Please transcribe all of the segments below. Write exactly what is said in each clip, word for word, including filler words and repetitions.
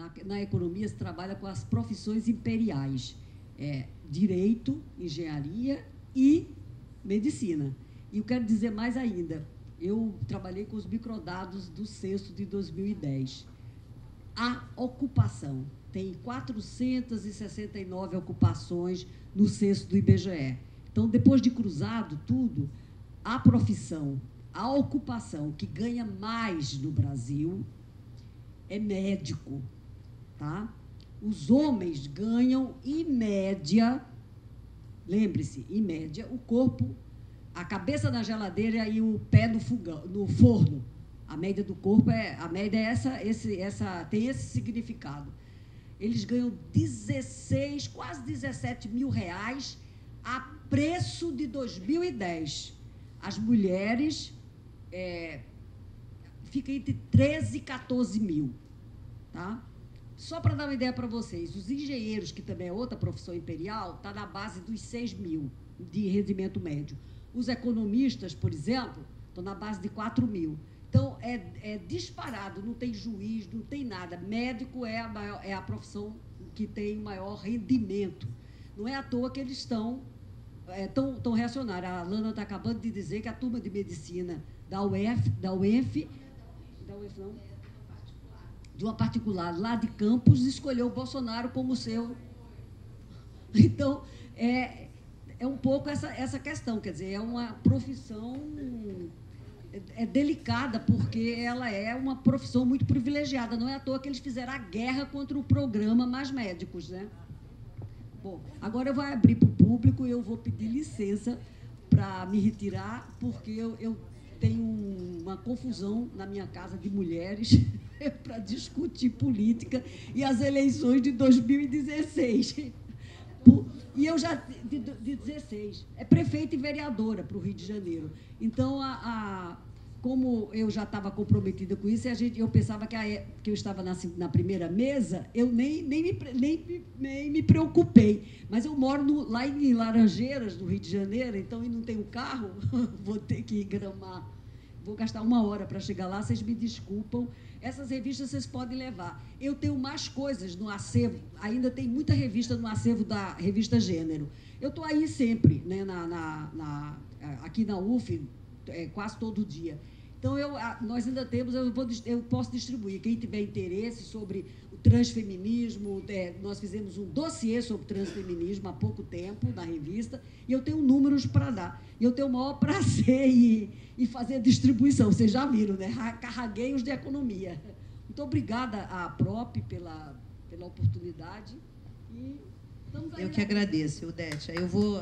na, na economia se trabalha com as profissões imperiais, é, direito, engenharia e medicina. E eu quero dizer mais ainda, eu trabalhei com os microdados do censo de dois mil e dez. A ocupação, tem quatrocentas e sessenta e nove ocupações no censo do I B G E. Então, depois de cruzado tudo, a profissão, a ocupação que ganha mais no Brasil é médico, tá? Os homens ganham, em média, lembre-se, em média, o corpo, a cabeça na geladeira e o pé no fogão, no forno. A média do corpo é, a média é essa, esse, essa, tem esse significado. Eles ganham dezesseis, quase dezessete mil reais a preço de dois mil e dez. As mulheres é, ficam entre treze e quatorze mil, tá? Só para dar uma ideia para vocês, os engenheiros, que também é outra profissão imperial, está na base dos seis mil de rendimento médio. Os economistas, por exemplo, estão na base de quatro mil. Então, é, é disparado, não tem juiz, não tem nada. Médico é a, maior, é a profissão que tem maior rendimento. Não é à toa que eles estão é, tão, tão reacionários. A Lana está acabando de dizer que a turma de medicina da U F, da U E F, da U E F não, de uma particular lá de Campos, escolheu o Bolsonaro como seu. Então, é, é um pouco essa, essa questão, quer dizer, é uma profissão... é delicada, porque ela é uma profissão muito privilegiada. Não é à toa que eles fizeram a guerra contra o programa Mais Médicos, né? Bom, agora eu vou abrir para o público e eu vou pedir licença para me retirar, porque eu, eu tenho uma confusão na minha casa de mulheres para discutir política e as eleições de dois mil e dezesseis. E eu já, de, de dezesseis, é prefeita e vereadora para o Rio de Janeiro. Então, a, a, como eu já estava comprometida com isso, a gente, eu pensava que, a, que eu estava na, na primeira mesa, eu nem, nem, me, nem, nem me preocupei. Mas eu moro no, lá em Laranjeiras, no Rio de Janeiro, então, e não tenho carro, vou ter que gramar. Vou gastar uma hora para chegar lá, vocês me desculpam. Essas revistas vocês podem levar. Eu tenho mais coisas no acervo, ainda tem muita revista no acervo da revista Gênero. Eu estou aí sempre, né, na, na, na, aqui na U F, é, quase todo dia. Então, eu, nós ainda temos, eu, vou, eu posso distribuir. Quem tiver interesse sobre o transfeminismo, é, nós fizemos um dossiê sobre transfeminismo há pouco tempo na revista, e eu tenho números para dar. E eu tenho o maior prazer em, em fazer a distribuição. Vocês já viram, né? Carragueios de economia. Muito obrigada à Prop pela, pela oportunidade. E estamos aí. Eu que agradeço, Eudécia. Eu vou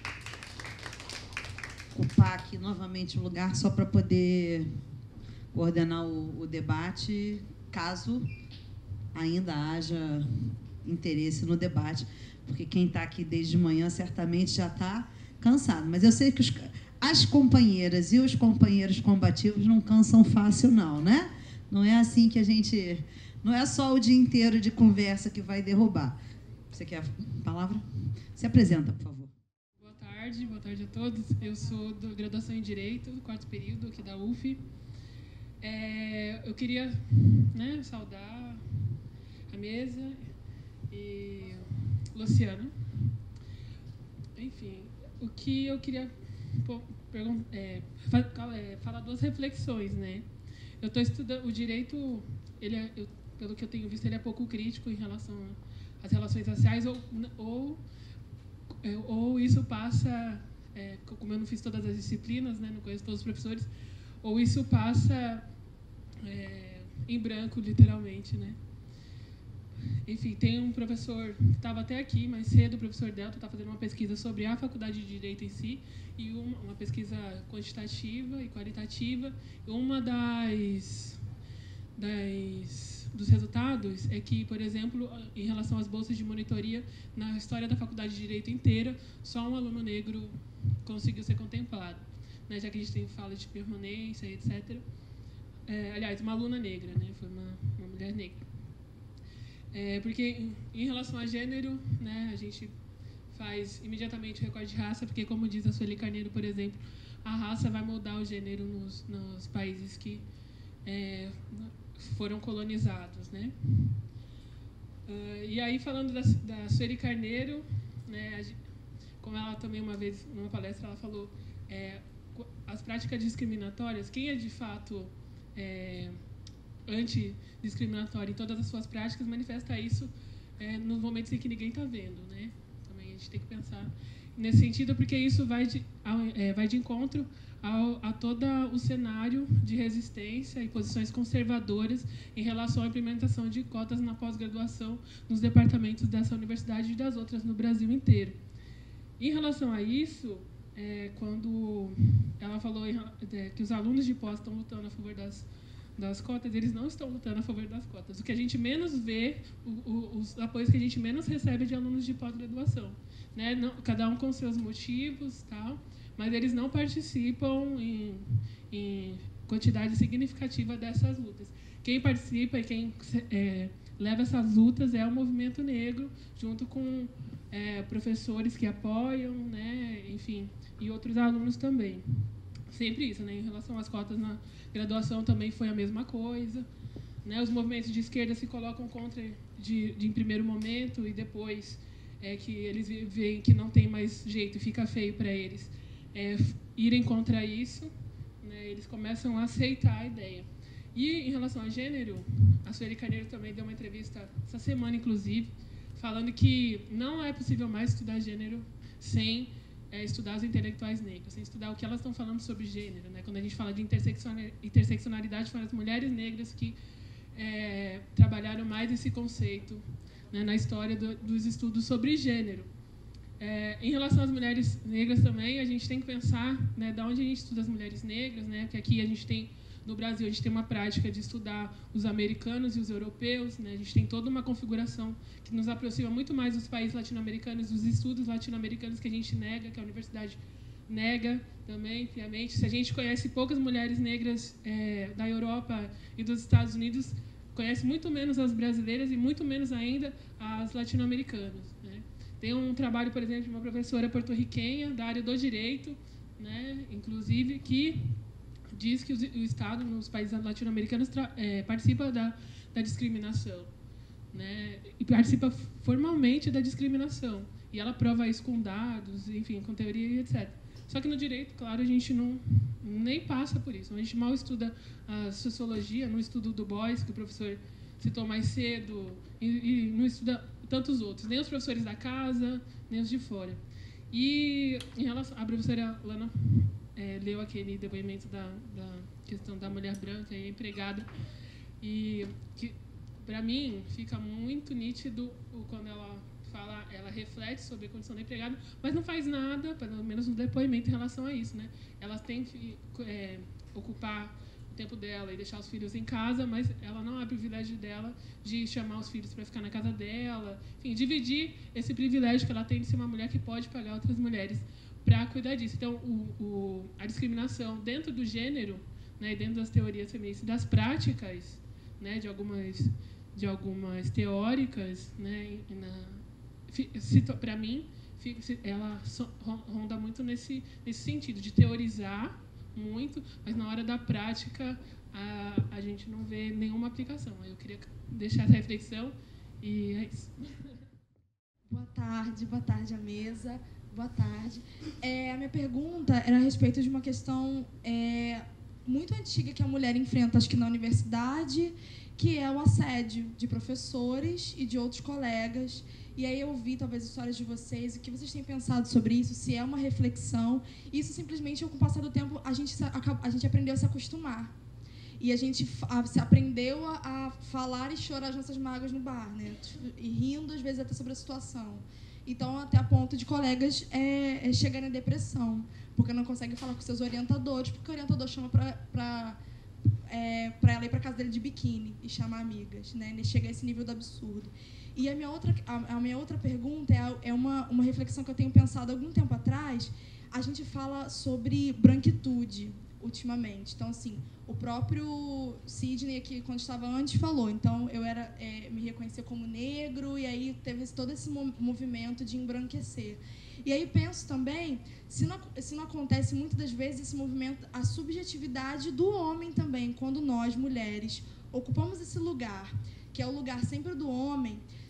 ocupar aqui novamente o lugar só para poder coordenar o, o debate, caso ainda haja interesse no debate, porque quem está aqui desde manhã certamente já está cansado. Mas eu sei que os, as companheiras e os companheiros combativos não cansam fácil, não, né? Não é assim que a gente... Não é só o dia inteiro de conversa que vai derrubar. Você quer a palavra? Se apresenta, por favor. Boa tarde, boa tarde a todos. Eu sou da graduação em Direito, quarto período aqui da U F. É, eu queria, né, saudar a mesa e Luciano. Enfim, o que eu queria é, falar duas reflexões, né? Eu estou estudando o direito, ele é, eu, pelo que eu tenho visto, ele é pouco crítico em relação às relações raciais, ou, ou, ou isso passa, é, como eu não fiz todas as disciplinas, né, não conheço todos os professores, ou isso passa é, em branco, literalmente, né? Enfim, tem um professor que estava até aqui mais cedo, o professor Delta, está fazendo uma pesquisa sobre a faculdade de Direito em si, e uma, uma pesquisa quantitativa e qualitativa. Uma das, das dos resultados é que, por exemplo, em relação às bolsas de monitoria, na história da faculdade de Direito inteira, só um aluno negro conseguiu ser contemplado, né, já que a gente tem fala de permanência, etcétera. É, aliás, uma aluna negra, né, foi uma, uma mulher negra. É, porque, em, em relação a gênero, né, a gente faz imediatamente o recorte de raça, porque, como diz a Sueli Carneiro, por exemplo, a raça vai moldar o gênero nos, nos países que é, foram colonizados, né? Uh, e aí, falando da, da Sueli Carneiro, né, como ela também uma vez, numa palestra, ela falou, é, as práticas discriminatórias, quem é de fato é, antidiscriminatório em todas as suas práticas, manifesta isso é, nos momentos em que ninguém está vendo, né? Também a gente tem que pensar nesse sentido, porque isso vai de, ao, é, vai de encontro ao, a todo o cenário de resistência e posições conservadoras em relação à implementação de cotas na pós-graduação nos departamentos dessa universidade e das outras no Brasil inteiro. Em relação a isso, é, quando ela falou em, é, que os alunos de pós estão lutando a favor das, das cotas, eles não estão lutando a favor das cotas. O que a gente menos vê, o, o, os apoios que a gente menos recebe é de alunos de pós-graduação, né? Não, cada um com seus motivos, tal, mas eles não participam em, em quantidade significativa dessas lutas. Quem participa e quem é, leva essas lutas é o movimento negro, junto com é, professores que apoiam, né, enfim, e outros alunos também. Sempre isso, né? Em relação às cotas na graduação também foi a mesma coisa, né? Os movimentos de esquerda se colocam contra de, de em primeiro momento e depois é que eles veem que não tem mais jeito e fica feio para eles é, irem contra isso, né? Eles começam a aceitar a ideia. E em relação a gênero, a Sueli Carneiro também deu uma entrevista essa semana, inclusive, falando que não é possível mais estudar gênero sem é, estudar os intelectuais negros, sem estudar o que elas estão falando sobre gênero, né? Quando a gente fala de interseccionalidade, foram as mulheres negras que é, trabalharam mais esse conceito, né, na história do, dos estudos sobre gênero. É, em relação às mulheres negras também, a gente tem que pensar, né, de onde a gente estuda as mulheres negras, né? Porque aqui a gente tem, no Brasil, a gente tem uma prática de estudar os americanos e os europeus, né? A gente tem toda uma configuração que nos aproxima muito mais dos países latino-americanos, dos estudos latino-americanos que a gente nega, que a universidade nega também, piamente. Se a gente conhece poucas mulheres negras é, da Europa e dos Estados Unidos, conhece muito menos as brasileiras e muito menos ainda as latino-americanas, né? Tem um trabalho, por exemplo, de uma professora porto-riquenha da área do direito, né, inclusive, que diz que o Estado, nos países latino-americanos, é, participa da, da discriminação, né, e participa formalmente da discriminação. E ela prova isso com dados, enfim, com teoria e etcétera. Só que no direito, claro, a gente não nem passa por isso. A gente mal estuda a sociologia, não estuda o Du Bois, que o professor citou mais cedo, e, e não estuda tantos outros, nem os professores da casa, nem os de fora. E em relação, a professora Lana é, leu aquele depoimento da, da questão da mulher branca e empregada, e que, para mim, fica muito nítido quando ela fala, ela reflete sobre a condição da empregada, mas não faz nada, pelo menos no depoimento, em relação a isso, né? Ela tem que é, ocupar o tempo dela e deixar os filhos em casa, mas ela não há privilégio dela de chamar os filhos para ficar na casa dela, enfim, dividir esse privilégio que ela tem de ser uma mulher que pode pagar outras mulheres para cuidar disso. Então, o, o, a discriminação dentro do gênero, né, dentro das teorias feministas, das práticas, né, de algumas de algumas teóricas, né, para mim, ela ronda muito nesse, nesse sentido, de teorizar muito, mas na hora da prática a, a gente não vê nenhuma aplicação. Eu queria deixar essa reflexão e é isso. Boa tarde, boa tarde à mesa, boa tarde. É, a minha pergunta era a respeito de uma questão é, muito antiga que a mulher enfrenta, acho que na universidade, que é o assédio de professores e de outros colegas. E aí eu ouvi, talvez, histórias de vocês, o que vocês têm pensado sobre isso, se é uma reflexão. Isso, simplesmente, com o passar do tempo, a gente, a gente aprendeu a se acostumar. E a gente a, se aprendeu a, a falar e chorar as nossas mágoas no bar, né? E rindo, às vezes, até sobre a situação. Então, até a ponto de colegas é, é chegarem à depressão, porque não conseguem falar com seus orientadores, porque o orientador chama para... É, para ela ir para casa dele de biquíni e chamar amigas, né? Ele chega a esse nível do absurdo. E a minha outra, a, a minha outra pergunta é, é uma, uma reflexão que eu tenho pensado há algum tempo atrás. A gente fala sobre branquitude ultimamente. Então, assim, o próprio Sidney aqui, quando estava antes, falou. Então, eu era é, me reconhecer como negro e aí teve todo esse movimento de embranquecer. E aí penso também, se não, se não acontece muitas das vezes esse movimento, a subjetividade do homem também, quando nós, mulheres, ocupamos esse lugar, que é o lugar sempre do homem,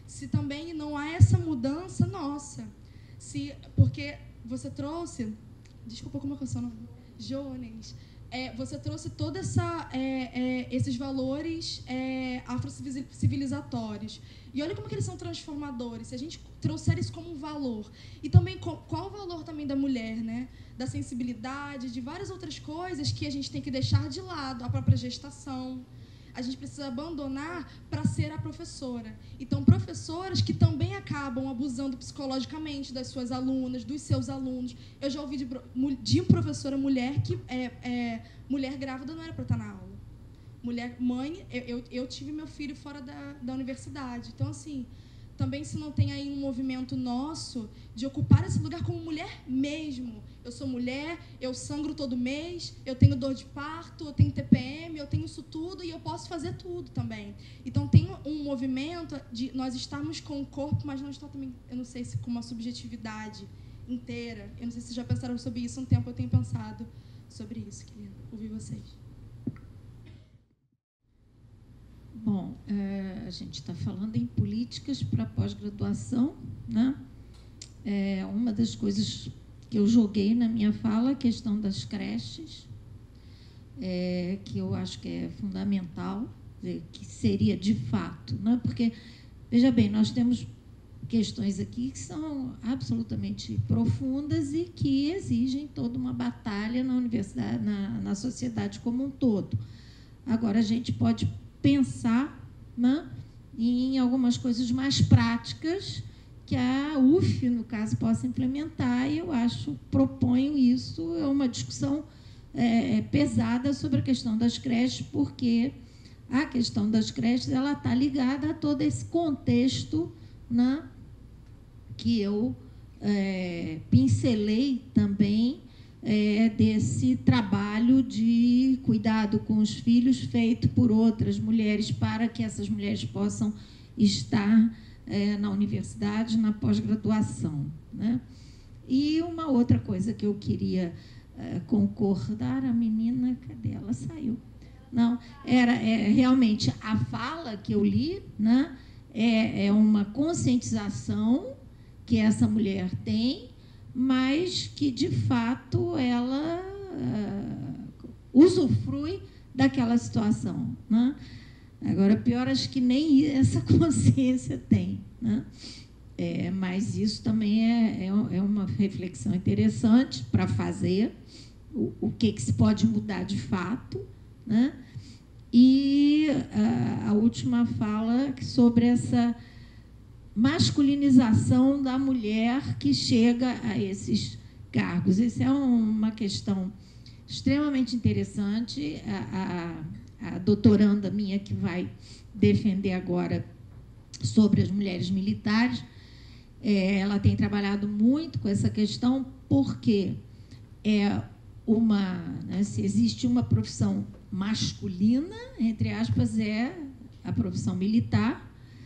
se também não há essa mudança nossa. Se, porque você trouxe... Desculpa como é que eu sou, não? Jones. É, você trouxe todos é, é, esses valores é, afrocivilizatórios. E olha como que eles são transformadores. Se a gente trouxer isso como um valor. E também qual o valor também da mulher, né? Da sensibilidade, de várias outras coisas que a gente tem que deixar de lado. A própria gestação. A gente precisa abandonar para ser a professora. Então, professoras que também acabam abusando psicologicamente das suas alunas, dos seus alunos. Eu já ouvi de, de uma professora mulher que é, é, mulher grávida não era para estar na aula. Mulher, mãe, eu, eu, eu tive meu filho fora da, da universidade. Então, assim, também se não tem aí um movimento nosso de ocupar esse lugar como mulher mesmo. Eu sou mulher, eu sangro todo mês, eu tenho dor de parto, eu tenho T P M, eu tenho isso tudo e eu posso fazer tudo também. Então, tem um movimento de nós estarmos com o corpo, mas não estar também, eu não sei se com uma subjetividade inteira. Eu não sei se já pensaram sobre isso. Há um tempo eu tenho pensado sobre isso. Queria ouvir vocês. Bom, é, a gente está falando em políticas para pós-graduação, né? É, uma das coisas que eu joguei na minha fala, a questão das creches, é, que eu acho que é fundamental, que seria de fato, né? Porque, veja bem, nós temos questões aqui que são absolutamente profundas e que exigem toda uma batalha na universidade, na, na sociedade como um todo. Agora, a gente pode pensar, né, em algumas coisas mais práticas que a U F, no caso, possa implementar, e eu acho, proponho isso, é uma discussão é, pesada sobre a questão das creches, porque a questão das creches ela está ligada a todo esse contexto, né, que eu é, pincelei também, É, desse trabalho de cuidado com os filhos feito por outras mulheres para que essas mulheres possam estar é, na universidade, na pós-graduação, né? E uma outra coisa que eu queria é, concordar, a menina, cadê ela? Saiu. Não, era é, realmente a fala que eu li, né? é, é uma conscientização que essa mulher tem, mas que, de fato, ela uh, usufrui daquela situação, né? Agora, pior, acho que nem essa consciência tem, né? É, mas isso também é, é, é uma reflexão interessante para fazer, o, o que, que se pode mudar de fato, né? E a, a última fala sobre essa masculinização da mulher que chega a esses cargos. Essa é uma questão extremamente interessante. A, a, a doutoranda minha, que vai defender agora sobre as mulheres militares, é, ela tem trabalhado muito com essa questão, porque é uma, né, se existe uma profissão masculina, entre aspas, é a profissão militar,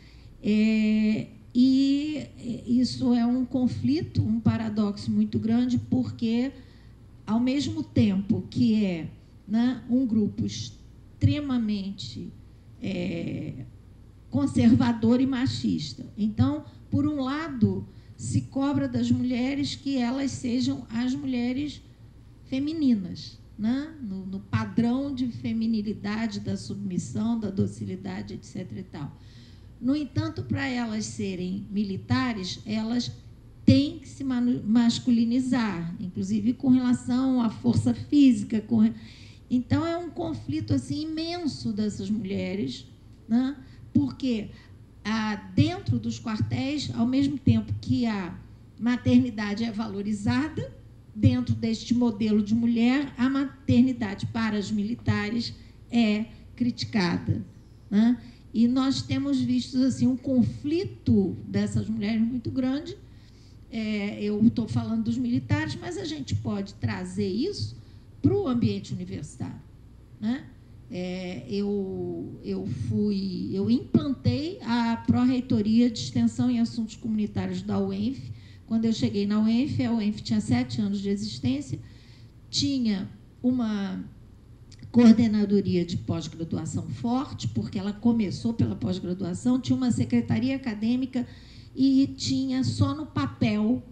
é, e isso é um conflito, um paradoxo muito grande, porque, ao mesmo tempo que é, né, um grupo extremamente é, conservador e machista, então, por um lado, se cobra das mulheres que elas sejam as mulheres femininas, né, no, no padrão de feminilidade, da submissão, da docilidade, etcétera e tal. No entanto, para elas serem militares, elas têm que se masculinizar, inclusive com relação à força física. Com... Então, é um conflito assim, imenso dessas mulheres, né? Porque ah, dentro dos quartéis, ao mesmo tempo que a maternidade é valorizada, dentro deste modelo de mulher, a maternidade para as militares é criticada, né? E nós temos visto assim, um conflito dessas mulheres muito grande. É, eu estou falando dos militares, mas a gente pode trazer isso para o ambiente universitário, né? É, eu, eu, fui, eu implantei a Pró-Reitoria de Extensão em Assuntos Comunitários da U E N F. Quando eu cheguei na U E N F, a U E N F tinha sete anos de existência, tinha uma coordenadoria de pós-graduação forte, porque ela começou pela pós-graduação, tinha uma secretaria acadêmica e tinha só no papel,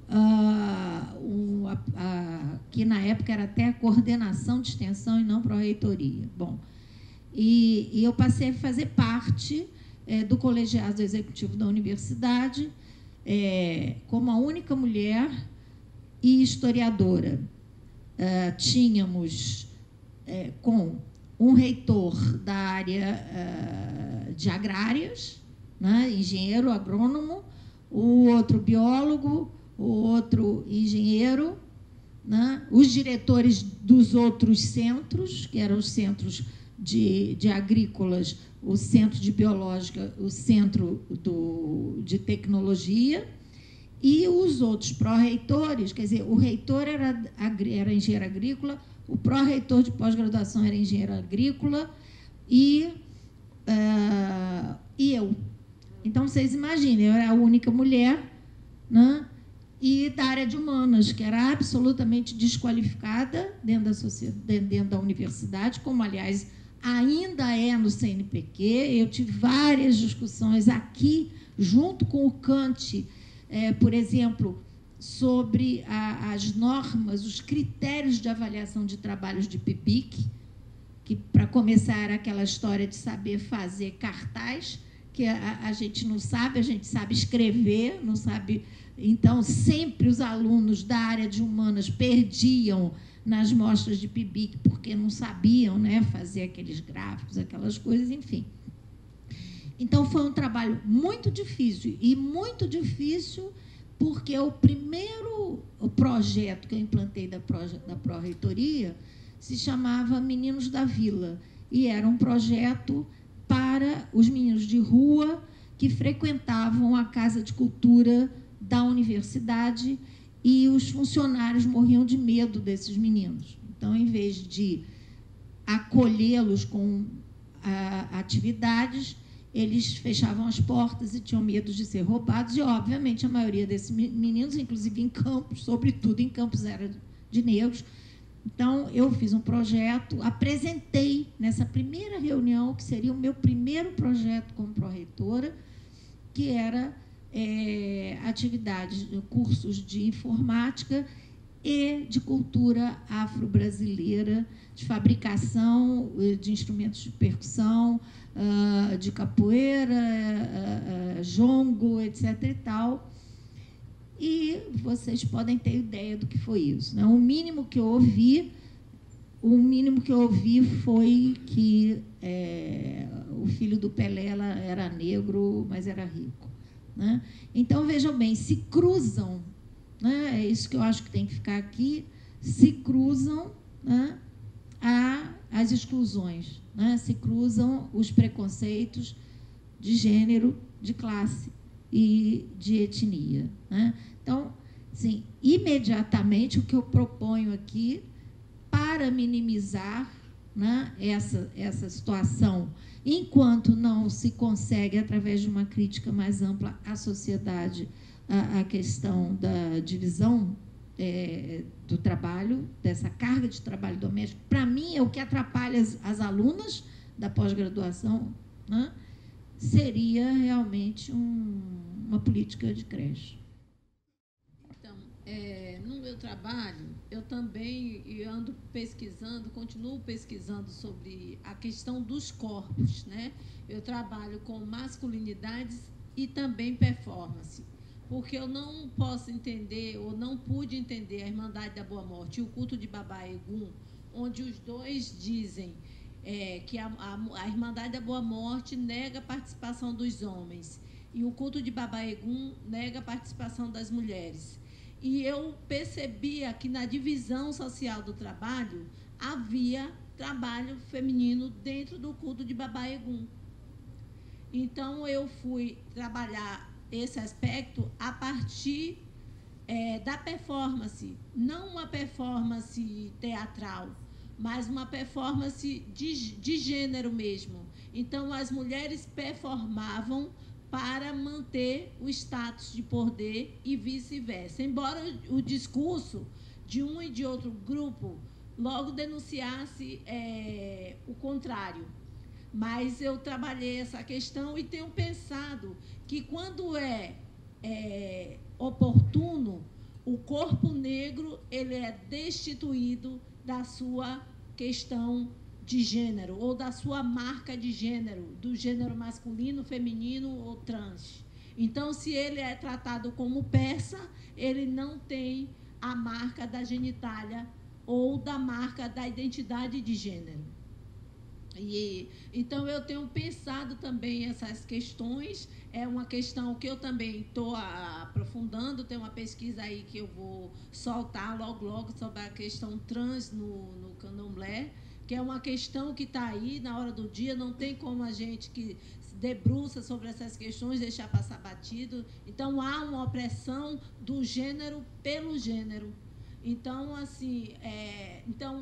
uh, um, a, a, que na época era até a coordenação de extensão e não pró-reitoria. Bom, e, e eu passei a fazer parte é, do colegiado executivo da universidade, é, como a única mulher e historiadora. Uh, tínhamos é, com um reitor da área uh, de agrárias, né, engenheiro agrônomo, o outro biólogo, o outro engenheiro, né, os diretores dos outros centros, que eram os centros de, de agrícolas, o centro de biológica, o centro do, de tecnologia, e os outros pró-reitores, quer dizer, o reitor era, era engenheiro agrícola, o pró-reitor de pós-graduação era engenheiro agrícola e, uh, e eu. Então, vocês imaginem, eu era a única mulher, né, e da área de humanas, que era absolutamente desqualificada dentro da, sociedade, dentro da universidade, como, aliás, ainda é no C N P Q. Eu tive várias discussões aqui, junto com o Kant, É, por exemplo, sobre a, as normas, os critérios de avaliação de trabalhos de P I B I C, que, para começar, era aquela história de saber fazer cartaz, que a, a gente não sabe, a gente sabe escrever, não sabe. Então, sempre os alunos da área de humanas perdiam nas mostras de P I B I C, porque não sabiam, né, fazer aqueles gráficos, aquelas coisas, enfim. Então, foi um trabalho muito difícil, e muito difícil porque o primeiro projeto que eu implantei da, da pró-reitoria se chamava Meninos da Vila, e era um projeto para os meninos de rua que frequentavam a Casa de Cultura da universidade, e os funcionários morriam de medo desses meninos. Então, em vez de acolhê-los com a, atividades, eles fechavam as portas e tinham medo de ser roubados, e, obviamente, a maioria desses meninos, inclusive em campos, sobretudo em campos, era de negros. Então, eu fiz um projeto, apresentei nessa primeira reunião, que seria o meu primeiro projeto como pró-reitora, que era é, atividades, cursos de informática e de cultura afro-brasileira, de fabricação de instrumentos de percussão, de capoeira, jongo, etc e tal. E vocês podem ter ideia do que foi isso, né? O mínimo que eu ouvi, o mínimo que eu ouvi foi que é, o filho do Pelé era negro, mas era rico, né? Então, vejam bem, se cruzam, né? É isso que eu acho que tem que ficar aqui, se cruzam, né, a, as exclusões, né? Se cruzam os preconceitos de gênero, de classe e de etnia, né? Então, assim, imediatamente, o que eu proponho aqui, para minimizar, né, essa, essa situação, enquanto não se consegue, através de uma crítica mais ampla à sociedade, a, a questão da divisão é, do trabalho, dessa carga de trabalho doméstico, para mim, é o que atrapalha as, as alunas da pós-graduação, né, seria realmente um, uma política de creche. Então, é, no meu trabalho, eu também ando pesquisando, continuo pesquisando sobre a questão dos corpos, né? Eu trabalho com masculinidades e também performance, porque eu não posso entender, ou não pude entender, a Irmandade da Boa Morte e o culto de Baba Egum, onde os dois dizem é, que a, a, a Irmandade da Boa Morte nega a participação dos homens e o culto de Baba Egum nega a participação das mulheres. E eu percebia que na divisão social do trabalho havia trabalho feminino dentro do culto de Baba Egum. Então, eu fui trabalhar esse aspecto a partir é, da performance, não uma performance teatral, mas uma performance de, de gênero mesmo. Então, as mulheres performavam para manter o status de poder e vice-versa. Embora o discurso de um e de outro grupo logo denunciasse é, o contrário. Mas eu trabalhei essa questão e tenho pensado que, quando é, é oportuno, o corpo negro ele é destituído da sua questão de gênero, ou da sua marca de gênero, do gênero masculino, feminino ou trans. Então, se ele é tratado como persa, ele não tem a marca da genitália ou da marca da identidade de gênero. E, então, eu tenho pensado também essas questões. É uma questão que eu também estou aprofundando. Tem uma pesquisa aí que eu vou soltar logo, logo sobre a questão trans no, no candomblé, que é uma questão que está aí na hora do dia. Não tem como a gente que se debruça sobre essas questões deixar passar batido. Então, há uma opressão do gênero pelo gênero. Então, assim, é, então,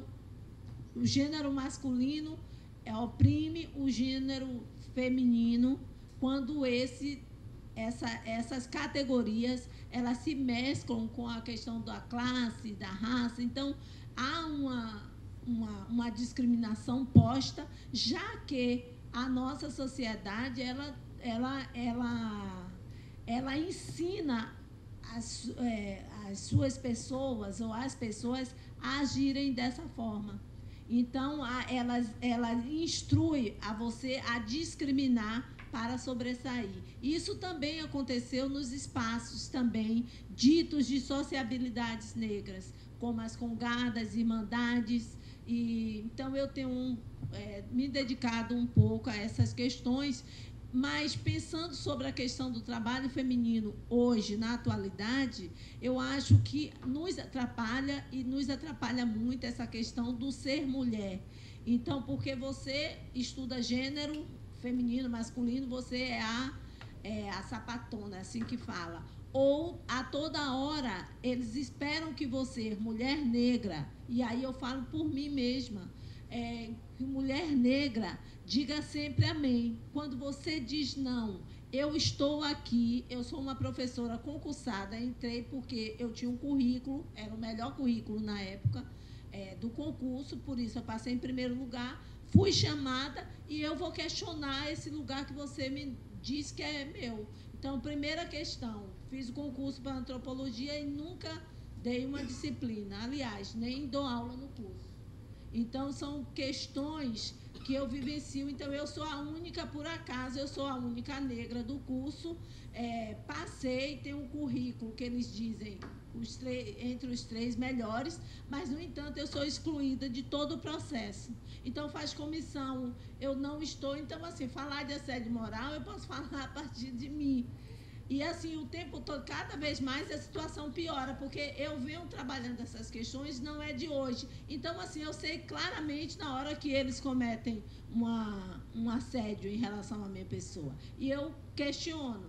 o gênero masculino é, oprime o gênero feminino quando esse, essa, essas categorias elas se mesclam com a questão da classe, da raça. Então, há uma, uma, uma discriminação posta, já que a nossa sociedade ela, ela, ela, ela ensina as, é, as suas pessoas ou as pessoas a agirem dessa forma. Então, a, elas, elas instruem a você a discriminar para sobressair. Isso também aconteceu nos espaços também ditos de sociabilidades negras, como as congadas, irmandades. E, então, eu tenho um, é, me dedicado um pouco a essas questões, mas pensando sobre a questão do trabalho feminino hoje, na atualidade, eu acho que nos atrapalha e nos atrapalha muito essa questão do ser mulher. Então, porque você estuda gênero feminino, masculino, você é a, é a sapatona, assim que fala. Ou, a toda hora, eles esperam que você, mulher negra, e aí eu falo por mim mesma, é, mulher negra, diga sempre amém. Quando você diz não, eu estou aqui, eu sou uma professora concursada, entrei porque eu tinha um currículo, era o melhor currículo na época é, do concurso, por isso eu passei em primeiro lugar, fui chamada e eu vou questionar esse lugar que você me diz que é meu. Então, primeira questão, fiz o concurso para antropologia e nunca dei uma disciplina, aliás, nem dou aula no curso. Então, são questões que eu vivencio. Então, eu sou a única, por acaso, eu sou a única negra do curso. É, passei, tenho um currículo que eles dizem os entre os três melhores, mas, no entanto, eu sou excluída de todo o processo. Então, faz comissão, eu não estou. Então, assim, falar de assédio moral, eu posso falar a partir de mim. E, assim, o tempo todo, cada vez mais, a situação piora, porque eu venho trabalhando essas questões, não é de hoje. Então, assim, eu sei claramente na hora que eles cometem uma, um assédio em relação à minha pessoa. E eu questiono.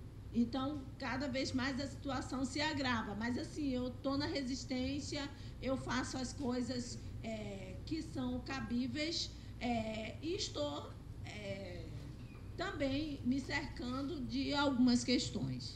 Então, cada vez mais a situação se agrava. Mas, assim, eu estou na resistência, eu faço as coisas é, que são cabíveis é, e estou... É, também me cercando de algumas questões.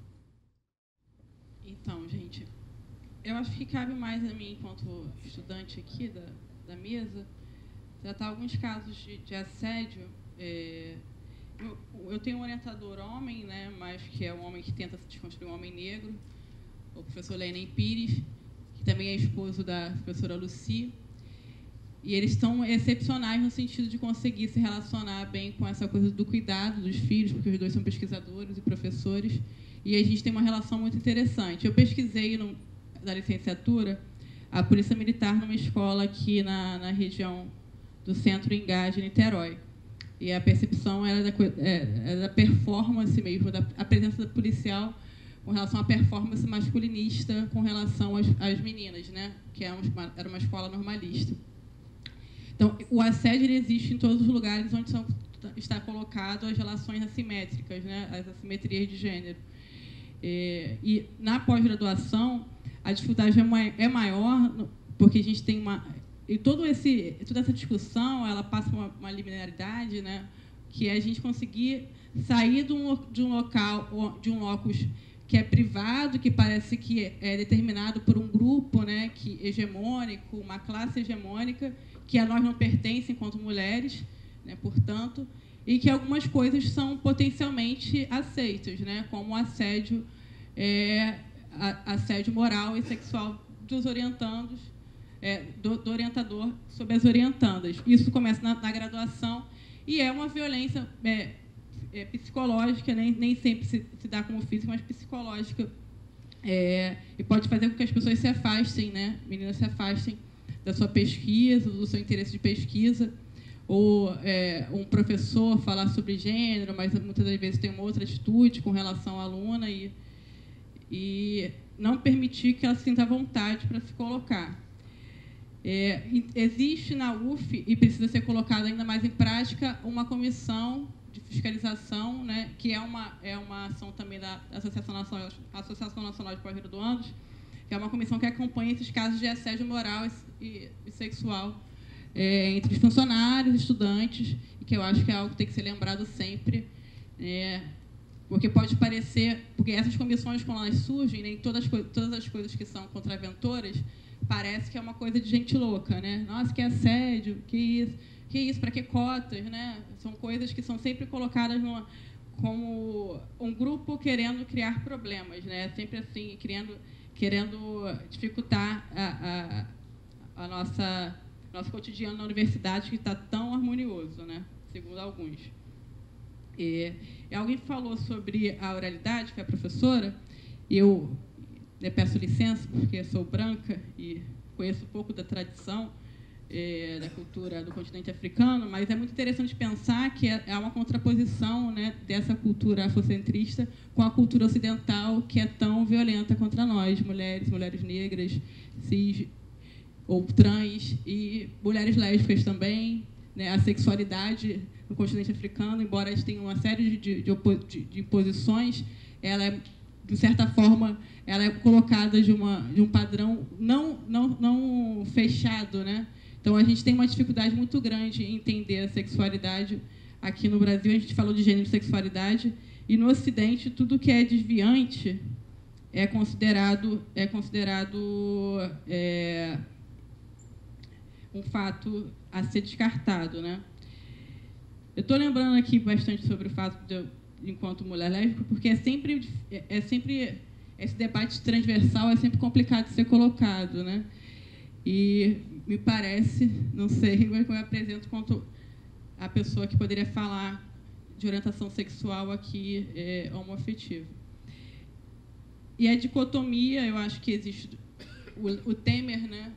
Então, gente, eu acho que cabe mais a mim, enquanto estudante aqui da, da mesa, tratar alguns casos de, de assédio. É, eu, eu tenho um orientador homem, né, mas que é um homem que tenta se desconstruir um homem negro, o professor Lenin Pires, que também é esposo da professora Lucy. E eles são excepcionais no sentido de conseguir se relacionar bem com essa coisa do cuidado dos filhos, porque os dois são pesquisadores e professores, e a gente tem uma relação muito interessante. Eu pesquisei, no, na licenciatura, a Polícia Militar numa escola aqui na, na região do Centro Engá de Niterói. E a percepção era da, era da performance mesmo, da a presença da policial com relação à performance masculinista com relação às, às meninas, né? Que era uma, era uma escola normalista. Então, o assédio ele existe em todos os lugares onde são, está colocado as relações assimétricas, né, as assimetrias de gênero. É, e, na pós-graduação, a dificuldade é maior, porque a gente tem uma... E todo esse, toda essa discussão, ela passa uma, uma liminaridade, né, que é a gente conseguir sair de um, de um local, de um locus que é privado, que parece que é determinado por um grupo, né, que hegemônico, uma classe hegemônica, que a nós não pertence enquanto mulheres, né, portanto, e que algumas coisas são potencialmente aceitas, né, como o assédio, é, a, assédio moral e sexual dos orientandos, é, do, do orientador sobre as orientandas. Isso começa na, na graduação e é uma violência é, é, psicológica, nem, nem sempre se, se dá como física, mas psicológica, é, e pode fazer com que as pessoas se afastem, né, meninas se afastem da sua pesquisa, do seu interesse de pesquisa, ou é, um professor falar sobre gênero, mas muitas das vezes tem uma outra atitude com relação à aluna e, e não permitir que ela sinta vontade para se colocar. É, existe na U F, e precisa ser colocado ainda mais em prática, uma comissão de fiscalização, né, que é uma, é uma ação também da Associação Nacional, Associação Nacional de Pós-Graduandos, que é uma comissão que acompanha esses casos de assédio moral e, e sexual é, entre os funcionários, estudantes, e que eu acho que é algo que tem que ser lembrado sempre, é, porque pode parecer, porque essas comissões, quando elas surgem, nem todas, todas as coisas que são contraventoras, parece que é uma coisa de gente louca, né? Nossa, que assédio, que isso, que isso, para que cotas, né? São coisas que são sempre colocadas numa, como um grupo querendo criar problemas, né? Sempre assim, querendo, querendo dificultar a, a, a nossa nosso cotidiano na universidade, que está tão harmonioso, né? Segundo alguns. E, e alguém falou sobre a oralidade, que é a professora, eu Eu peço licença, porque sou branca e conheço um pouco da tradição é, da cultura do continente africano, mas é muito interessante pensar que é, é uma contraposição, né, dessa cultura afrocentrista com a cultura ocidental, que é tão violenta contra nós, mulheres, mulheres negras, cis ou trans, e mulheres lésbicas também, né, a sexualidade no continente africano, embora eles tenham uma série de, de, de, de imposições, ela é, de certa forma, ela é colocada de, uma, de um padrão não, não, não fechado, né? Então, a gente tem uma dificuldade muito grande em entender a sexualidade. Aqui no Brasil, a gente falou de gênero e sexualidade, e no Ocidente, tudo que é desviante é considerado, é considerado é, um fato a ser descartado, né? Eu estou lembrando aqui bastante sobre o fato de eu, enquanto mulher lésbica, porque é sempre, é sempre esse debate transversal é sempre complicado de ser colocado, né? E me parece, não sei, mas eu me apresento quanto a pessoa que poderia falar de orientação sexual aqui é, homoafetiva. E a dicotomia, eu acho que existe o, o Temer, né?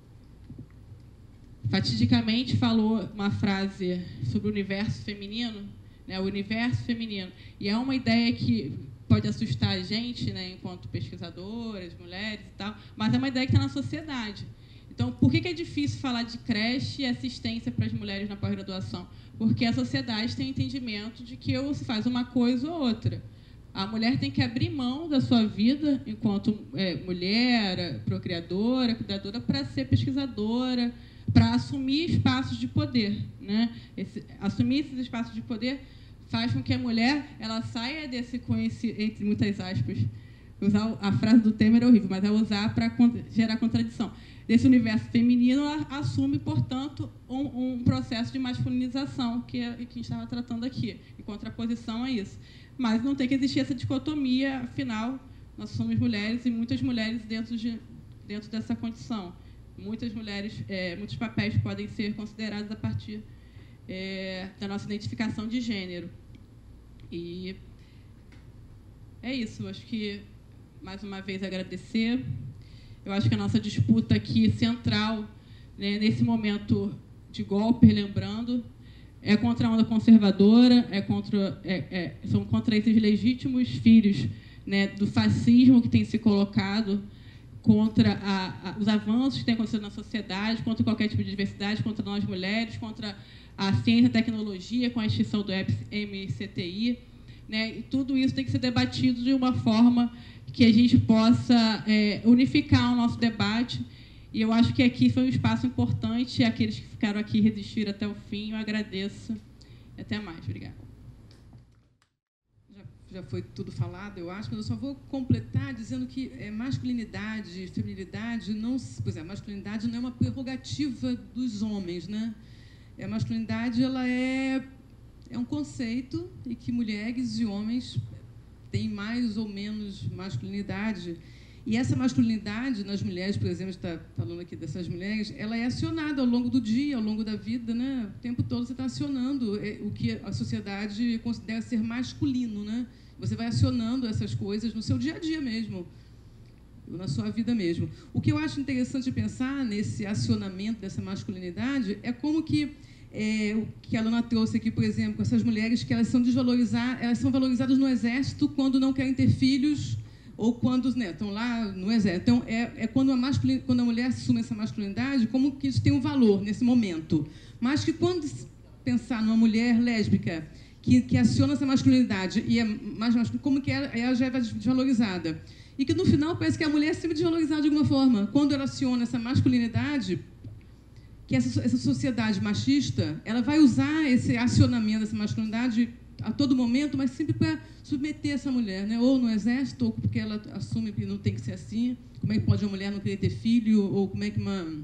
Fatidicamente falou uma frase sobre o universo feminino, né, o universo feminino. E é uma ideia que pode assustar a gente, né, enquanto pesquisadoras, mulheres e tal, mas é uma ideia que está na sociedade. Então, por que é difícil falar de creche e assistência para as mulheres na pós-graduação? Porque a sociedade tem entendimento de que ou se faz uma coisa ou outra. A mulher tem que abrir mão da sua vida enquanto é, mulher, procriadora, cuidadora, para ser pesquisadora, para assumir espaços de poder, né? Esse, assumir esses espaços de poder faz com que a mulher ela saia desse conhecimento, entre muitas aspas, usar a frase do Temer é horrível, mas é usar para gerar contradição. Desse universo feminino, ela assume, portanto, um, um processo de masculinização, que é o que a gente estava tratando aqui, em contraposição a isso. Mas não tem que existir essa dicotomia, afinal, nós somos mulheres e muitas mulheres dentro, de, dentro dessa condição. Muitas mulheres, é, muitos papéis podem ser considerados a partir é, da nossa identificação de gênero. E é isso, acho que, mais uma vez, agradecer. Eu acho que a nossa disputa aqui central, né, nesse momento de golpe, lembrando, é contra a onda conservadora, é contra, é, é, são contra esses legítimos filhos, né, do fascismo que tem se colocado, contra a, a, os avanços que têm acontecido na sociedade, contra qualquer tipo de diversidade, contra nós mulheres, contra a ciência e a tecnologia, com a extinção do M C T I. Né, e tudo isso tem que ser debatido de uma forma que a gente possa é, unificar o nosso debate. E eu acho que aqui foi um espaço importante. Aqueles que ficaram aqui e resistiram até o fim, eu agradeço. E até mais. Obrigada. Já já foi tudo falado, eu acho, mas eu só vou completar dizendo que é, masculinidade e feminilidade, não, por exemplo, masculinidade não é uma prerrogativa dos homens, né? A masculinidade ela é, é um conceito e que mulheres e homens têm mais ou menos masculinidade. E essa masculinidade nas mulheres, por exemplo, está falando aqui dessas mulheres, ela é acionada ao longo do dia, ao longo da vida, né? O tempo todo você está acionando o que a sociedade considera ser masculino, né? Você vai acionando essas coisas no seu dia a dia mesmo, na sua vida mesmo. O que eu acho interessante pensar nesse acionamento dessa masculinidade é como que é, o que a Lana trouxe aqui, por exemplo, com essas mulheres que elas são desvalorizadas, elas são valorizadas no exército quando não querem ter filhos ou quando, né, estão lá no exército. Então, é, é quando, a masculin... quando a mulher assume essa masculinidade, como que isso tem um valor nesse momento. Mas que quando pensar numa mulher lésbica que, que aciona essa masculinidade e é mais masculina, como que ela, ela já é desvalorizada. E que, no final, parece que a mulher é sempre desvalorizada de alguma forma. Quando ela aciona essa masculinidade, que essa, essa sociedade machista, ela vai usar esse acionamento dessa masculinidade a todo momento, mas sempre para submeter essa mulher, né? Ou no exército, ou porque ela assume que não tem que ser assim. Como é que pode uma mulher não querer ter filho? Ou como é que uma...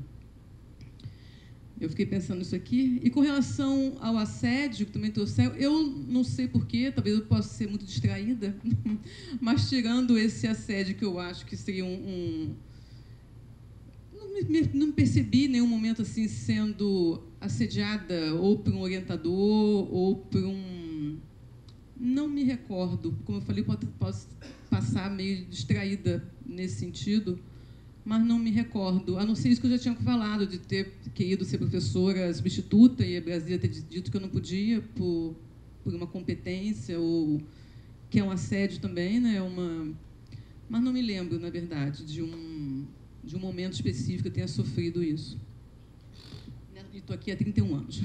Eu fiquei pensando nisso aqui. E com relação ao assédio, que também trouxe, eu não sei porquê, talvez eu possa ser muito distraída, mas tirando esse assédio que eu acho que seria um... um não, me, não percebi em nenhum momento assim sendo assediada ou por um orientador ou por um... Não me recordo. Como eu falei, posso passar meio distraída nesse sentido, mas não me recordo. A não ser isso que eu já tinha falado, de ter querido ser professora substituta e a Brasília ter dito que eu não podia por, por uma competência, ou que é um assédio também, né? Uma, mas não me lembro, na verdade, de um, de um momento específico que eu tenha sofrido isso. E estou aqui há trinta e um anos.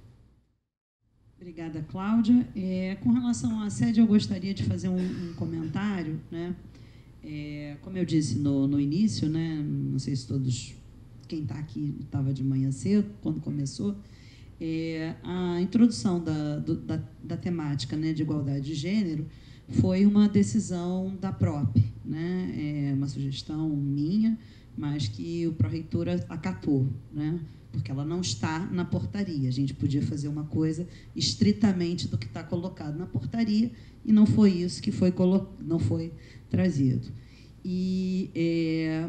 Obrigada, Cláudia. É, com relação ao assédio, eu gostaria de fazer um, um comentário, né? É, como eu disse no, no início, né? Não sei se todos, quem está aqui estava de manhã cedo, quando começou, é, a introdução da, do, da, da temática, né, de igualdade de gênero foi uma decisão da P R O P, né? É uma sugestão minha, mas que o pró-reitor acatou, né? Porque ela não está na portaria. A gente podia fazer uma coisa estritamente do que está colocado na portaria, e não foi isso que foi, colo... não foi trazido. E é,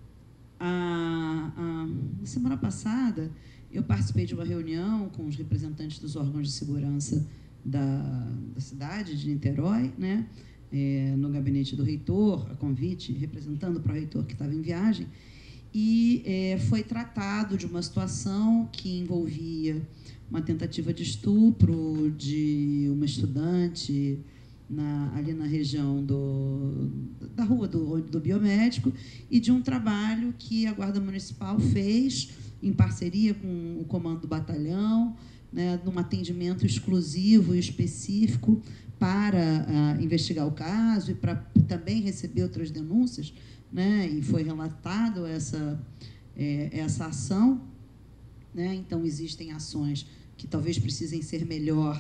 a, a, na semana passada, eu participei de uma reunião com os representantes dos órgãos de segurança da, da cidade de Niterói, né? É, no gabinete do reitor, a convite, representando o pró-reitor que estava em viagem, e é, foi tratado de uma situação que envolvia uma tentativa de estupro de uma estudante na, ali na região do, da rua do, do biomédico, e de um trabalho que a Guarda Municipal fez em parceria com o comando do batalhão, né, num atendimento exclusivo e específico para uh, investigar o caso e para também receber outras denúncias, né, e foi relatado essa, é, essa ação, né? Então, existem ações que talvez precisem ser melhor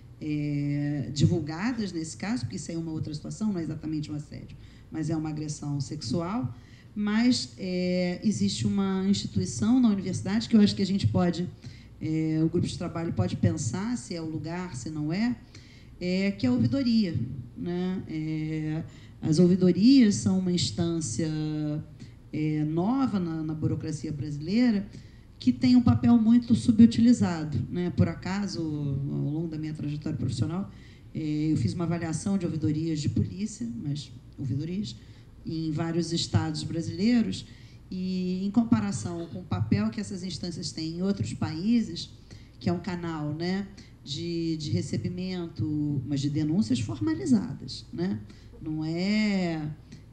é, divulgadas nesse caso, porque isso é uma outra situação, não é exatamente um assédio, mas é uma agressão sexual. Mas é, existe uma instituição na universidade que eu acho que a gente pode, é, o grupo de trabalho pode pensar se é o lugar, se não é, é que é a ouvidoria, né? É, as ouvidorias são uma instância é, nova na, na burocracia brasileira, que tem um papel muito subutilizado, né? Por acaso, ao longo da minha trajetória profissional, é, eu fiz uma avaliação de ouvidorias de polícia, mas ouvidorias, em vários estados brasileiros, e, em comparação com o papel que essas instâncias têm em outros países, que é um canal, né, de, de recebimento, mas de denúncias formalizadas, né? Não é,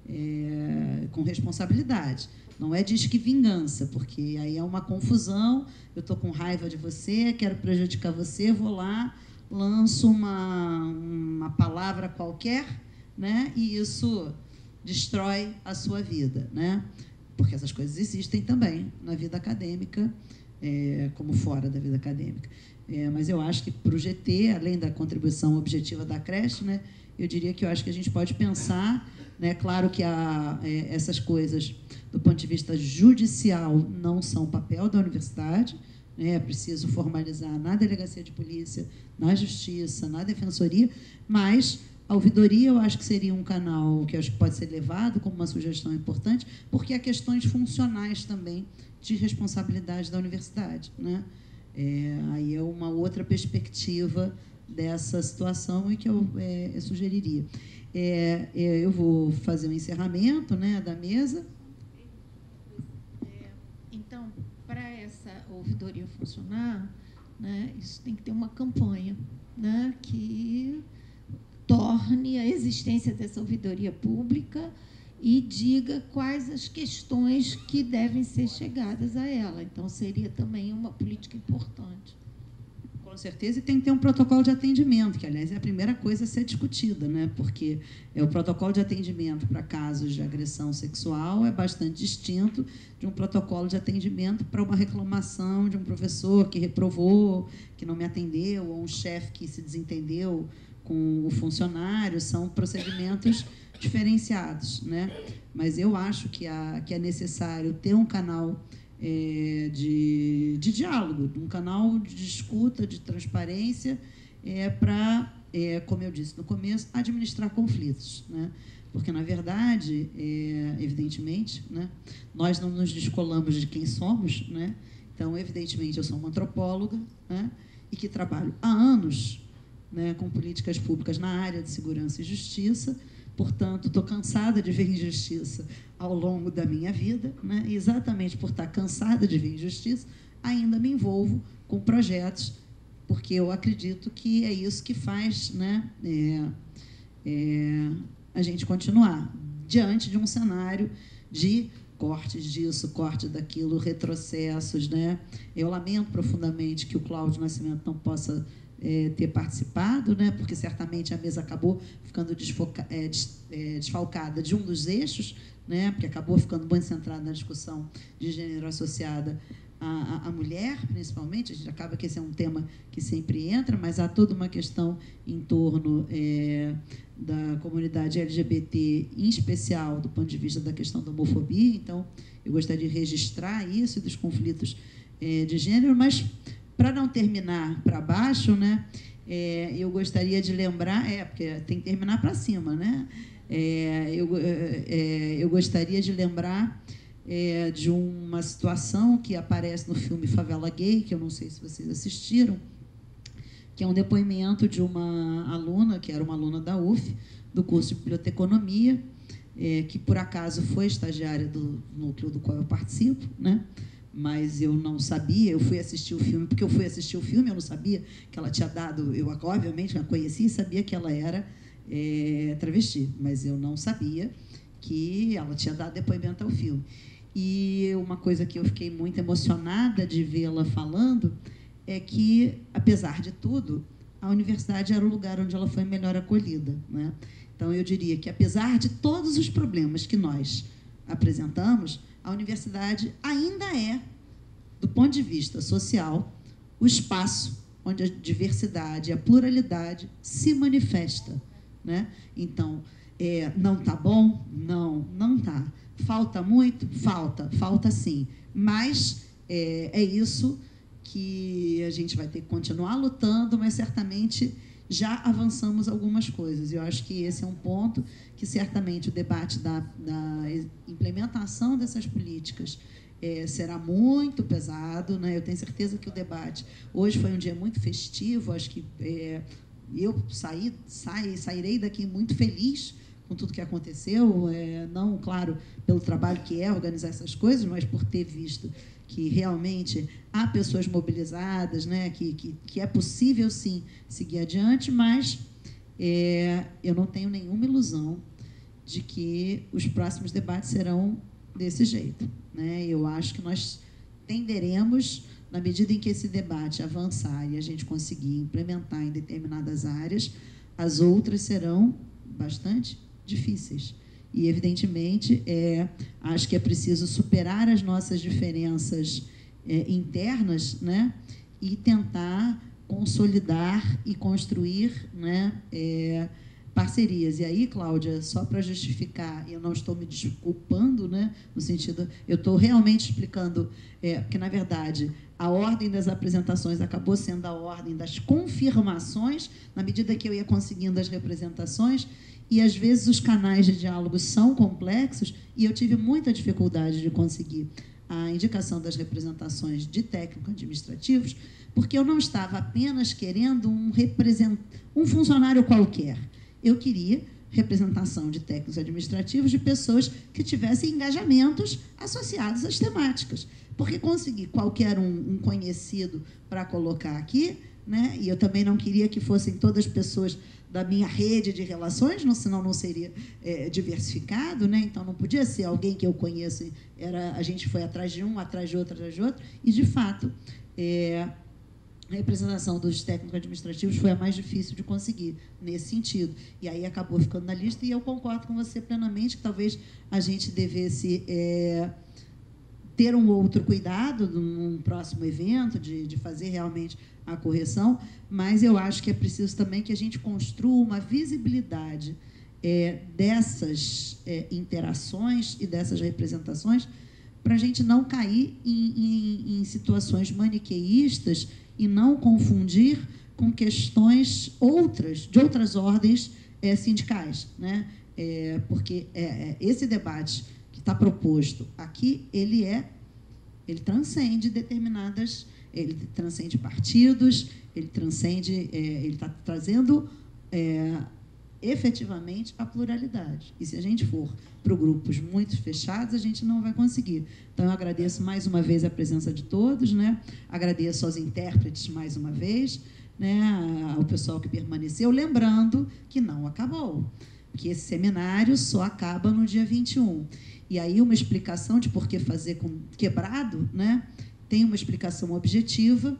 é com responsabilidade, não é disque vingança, porque aí é uma confusão, eu estou com raiva de você, quero prejudicar você, vou lá, lanço uma, uma palavra qualquer, né, e isso destrói a sua vida, né? Porque essas coisas existem também na vida acadêmica, é, como fora da vida acadêmica. É, mas eu acho que para o G T, além da contribuição objetiva da creche, né, eu diria que eu acho que a gente pode pensar, né, claro que a, é, essas coisas, do ponto de vista judicial, não são papel da universidade, né, é preciso formalizar na delegacia de polícia, na justiça, na defensoria, mas a ouvidoria eu acho que seria um canal que eu acho que pode ser levado como uma sugestão importante, porque há questões funcionais também de responsabilidade da universidade, né? É, aí é uma outra perspectiva dessa situação e que eu é, sugeriria. É, é, eu vou fazer um encerramento, né, da mesa. É, então, para essa ouvidoria funcionar, né, isso tem que ter uma campanha, né, que torne a existência dessa ouvidoria pública e diga quais as questões que devem ser chegadas a ela. Então, seria também uma política importante. Com certeza, e tem que ter um protocolo de atendimento, que, aliás, é a primeira coisa a ser discutida, né? Porque é, o protocolo de atendimento para casos de agressão sexual é bastante distinto de um protocolo de atendimento para uma reclamação de um professor que reprovou, que não me atendeu, ou um chefe que se desentendeu com o funcionário. São procedimentos diferenciados, né? Mas eu acho que, a, que é necessário ter um canal é, de, de diálogo, um canal de escuta, de transparência, é, para, é, como eu disse no começo, administrar conflitos, né? Porque, na verdade, é, evidentemente, né, nós não nos descolamos de quem somos, né? Então, evidentemente, eu sou uma antropóloga, né, e que trabalho há anos, né, com políticas públicas na área de segurança e justiça. Portanto, estou cansada de ver injustiça ao longo da minha vida, né? E exatamente por estar cansada de ver injustiça, ainda me envolvo com projetos, porque eu acredito que é isso que faz, né, é, é, a gente continuar diante de um cenário de cortes disso, corte daquilo, retrocessos, né? Eu lamento profundamente que o Cláudio Nascimento não possa É, ter participado, né, porque certamente a mesa acabou ficando desfoca, é, des, é, desfalcada de um dos eixos, né, porque acabou ficando muito centrada na discussão de gênero associada à, à, à mulher, principalmente. A gente acaba que esse é um tema que sempre entra, mas há toda uma questão em torno é, da comunidade L G B T, em especial do ponto de vista da questão da homofobia. Então, eu gostaria de registrar isso, dos conflitos é, de gênero, mas para não terminar para baixo, né, é, eu gostaria de lembrar, é, porque tem que terminar para cima, né? É, eu, é, eu gostaria de lembrar é, de uma situação que aparece no filme Favela Gay, que eu não sei se vocês assistiram, que é um depoimento de uma aluna, que era uma aluna da U F, do curso de Biblioteconomia, é, que, por acaso, foi estagiária do núcleo do qual eu participo, né? Mas eu não sabia, eu fui assistir o filme, porque eu fui assistir o filme, eu não sabia que ela tinha dado, eu obviamente a conheci e sabia que ela era é, travesti, mas eu não sabia que ela tinha dado depoimento ao filme. E uma coisa que eu fiquei muito emocionada de vê-la falando é que, apesar de tudo, a universidade era o lugar onde ela foi melhor acolhida, né? Então, eu diria que, apesar de todos os problemas que nós apresentamos, a universidade ainda é, do ponto de vista social, o espaço onde a diversidade e a pluralidade se manifesta, né? Então, é, não está bom? Não, não está. Falta muito? Falta, falta sim. Mas é, é isso que a gente vai ter que continuar lutando, mas certamente já avançamos algumas coisas. Eu acho que esse é um ponto que, certamente, o debate da, da implementação dessas políticas é, será muito pesado, né? Eu tenho certeza que o debate... Hoje foi um dia muito festivo, acho que é, eu saí, saí, sairei daqui muito feliz com tudo que aconteceu, é, não, claro, pelo trabalho que é organizar essas coisas, mas por ter visto que realmente há pessoas mobilizadas, né, que, que, que é possível, sim, seguir adiante, mas é, eu não tenho nenhuma ilusão de que os próximos debates serão desse jeito, né? Eu acho que nós tenderemos, na medida em que esse debate avançar e a gente conseguir implementar em determinadas áreas, as outras serão bastante difíceis. E, evidentemente, é, acho que é preciso superar as nossas diferenças é, internas, né, e tentar consolidar e construir, né, é, parcerias. E aí, Cláudia, só para justificar, eu não estou me desculpando, né, no sentido, eu estou realmente explicando, é, porque, na verdade, a ordem das apresentações acabou sendo a ordem das confirmações, na medida que eu ia conseguindo as representações, e, às vezes, os canais de diálogo são complexos, e eu tive muita dificuldade de conseguir a indicação das representações de técnico-administrativos, porque eu não estava apenas querendo um, represent... um funcionário qualquer. Eu queria representação de técnicos administrativos de pessoas que tivessem engajamentos associados às temáticas. Porque conseguir qualquer um, um conhecido para colocar aqui, né? E eu também não queria que fossem todas pessoas da minha rede de relações, não, senão não seria é, diversificado, né? Então, não podia ser alguém que eu conheço. Era, a gente foi atrás de um, atrás de outro, atrás de outro, e, de fato, é, a representação dos técnicos administrativos foi a mais difícil de conseguir, nesse sentido. E aí acabou ficando na lista, e eu concordo com você plenamente que talvez a gente devesse é, ter um outro cuidado num próximo evento, de, de fazer realmente a correção, mas eu acho que é preciso também que a gente construa uma visibilidade é, dessas é, interações e dessas representações, para a gente não cair em, em, em situações maniqueístas e não confundir com questões outras, de outras ordens é, sindicais, né? É, porque é, é, esse debate que está proposto aqui, ele é, ele transcende determinadas, ele transcende partidos, ele transcende, é, ele está trazendo é, efetivamente a pluralidade. E se a gente for para grupos muito fechados, a gente não vai conseguir. Então, eu agradeço mais uma vez a presença de todos, né? Agradeço aos intérpretes mais uma vez, né? Ao pessoal que permaneceu, lembrando que não acabou, que esse seminário só acaba no dia vinte e um. E aí uma explicação de por que fazer com quebrado, né? Tem uma explicação objetiva,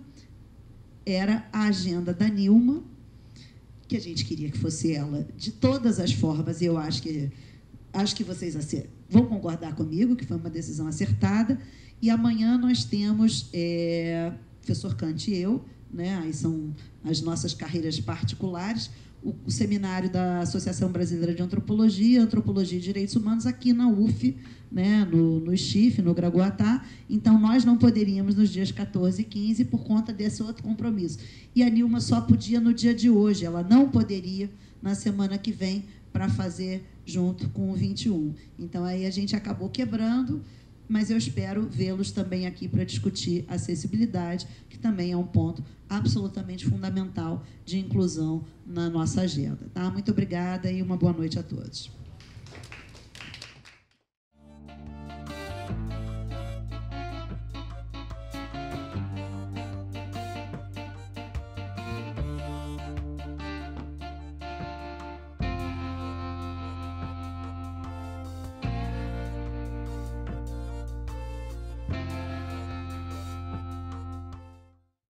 era a agenda da Nilma, que a gente queria que fosse ela de todas as formas, e eu acho que, acho que vocês vão concordar comigo, que foi uma decisão acertada, e amanhã nós temos é, professor Kant e eu, né? Aí são as nossas carreiras particulares, o, o seminário da Associação Brasileira de Antropologia, Antropologia e Direitos Humanos, aqui na U F, né, no, no S C I F, no Gragoatá. Então, nós não poderíamos nos dias quatorze e quinze por conta desse outro compromisso. E a Nilma só podia no dia de hoje, ela não poderia na semana que vem para fazer junto com o vinte e um. Então, aí a gente acabou quebrando, mas eu espero vê-los também aqui para discutir acessibilidade, que também é um ponto absolutamente fundamental de inclusão na nossa agenda. Tá? Muito obrigada e uma boa noite a todos.